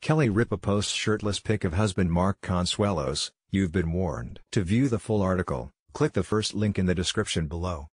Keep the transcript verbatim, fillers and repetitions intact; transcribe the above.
Kelly Ripa posts shirtless pic of husband Mark Consuelos, "You've been warned." To view the full article, click the first link in the description below.